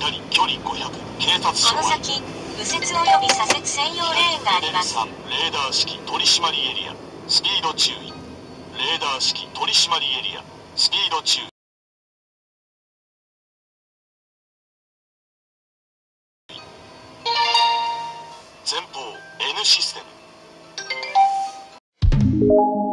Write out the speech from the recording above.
左距離500警察署この先右折および左折専用レーンがあります。 3レーダー式取締りエリアスピード注意。レーダー式取締りエリアスピード注意。前方 N システム。